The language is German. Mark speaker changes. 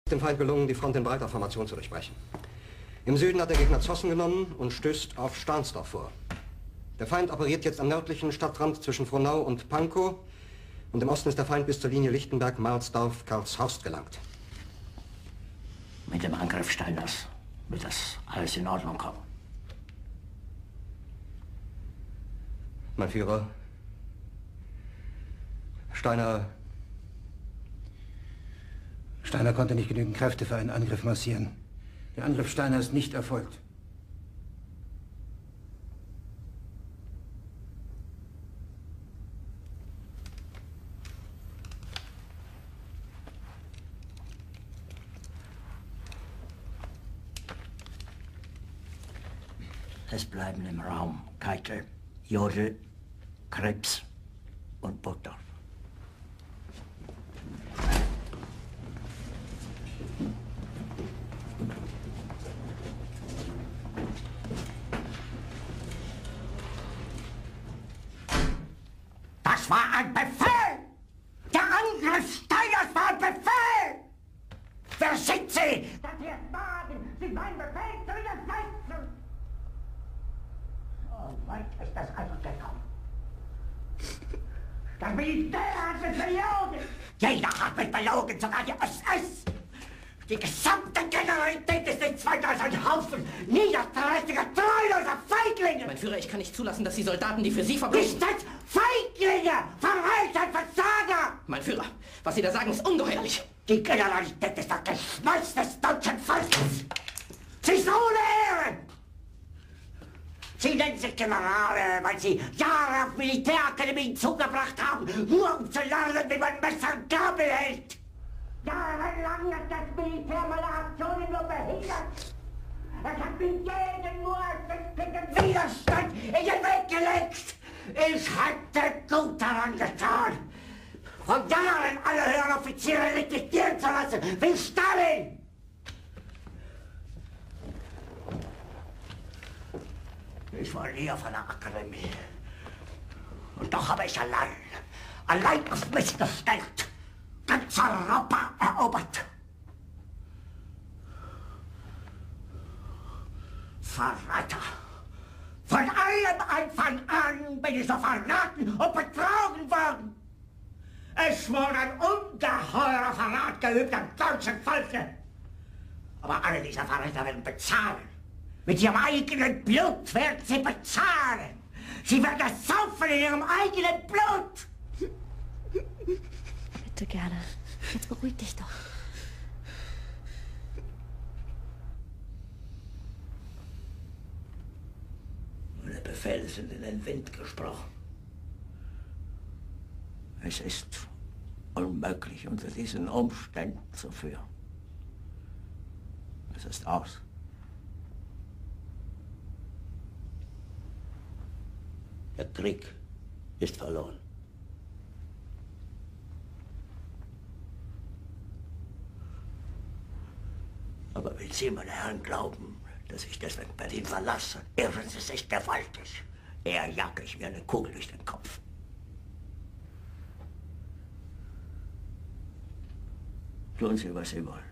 Speaker 1: Dem Feind gelungen, die Front in breiter Formation zu durchbrechen. Im Süden hat der Gegner Zossen genommen und stößt auf Stahnsdorf vor. Der Feind operiert jetzt am nördlichen Stadtrand zwischen Frohnau und Pankow und im Osten ist der Feind bis zur Linie Lichtenberg-Marsdorf-Karlshorst gelangt.
Speaker 2: Mit dem Angriff Steiners wird das alles in Ordnung kommen.
Speaker 1: Mein Führer, Steiner
Speaker 3: konnte nicht genügend Kräfte für einen Angriff massieren. Der Angriff Steiner ist nicht erfolgt.
Speaker 2: Es bleiben im Raum Keitel, Jodl, Krebs und Burgdorf.
Speaker 4: Das war ein Befehl! Der Angriff Steiners war ein Befehl! Wer sind Sie? Dass Sie es wagen, sich meinen Befehl zu widersetzen! So weit ist das also gekommen. Das Militär hat mich belogen! Jeder hat mich belogen, sogar die SS! Die gesamte Generalität ist nichts weiter als ein Haufen niederträchtiger, treuloser Feiglinge!
Speaker 5: Mein Führer, ich kann nicht zulassen, dass die Soldaten, die für Sie verbringen...
Speaker 4: Nicht als Feiglinge! Verreiter, Versager!
Speaker 5: Mein Führer, was Sie da sagen, ist ungeheuerlich.
Speaker 4: Die Generalität ist das Geschmolz des deutschen Volkes! Sie ist ohne Ehre! Sie nennen sich Generale, weil Sie Jahre auf Militärakademien zugebracht haben, nur um zu lernen, wie man Messer und Gabel hält! Jahrelang hat das Militär meine Aktionen nur behindert! Es hat mir jeden nur ersichtlichen Widerstand in den Weg gelegt! Ich hätte gut daran getan, von Jahren alle höheren Offiziere liquidieren zu lassen, wie Stalin! Ich war nie auf einer Akademie. Und doch habe ich allein auf mich gestellt, ganz Europa erobert. Verräter! Von allem Anfang an bin ich so verraten und betrogen worden. Es wurde ein ungeheurer Verrat geübt am deutschen Volke. Aber alle diese Verräter werden bezahlen. Mit ihrem eigenen Blut werden sie bezahlen. Sie werden das saufen in ihrem eigenen Blut.
Speaker 6: Bitte gerne. Jetzt beruhig dich doch.
Speaker 2: Meine Befehle sind in den Wind gesprochen. Es ist unmöglich, unter diesen Umständen zu führen. Es ist aus. Der Krieg ist verloren. Aber wenn Sie, meine Herren, glauben, dass ich deswegen Berlin verlasse, irren Sie sich gewaltig. Eher jage ich mir eine Kugel durch den Kopf. Tun Sie, was Sie wollen.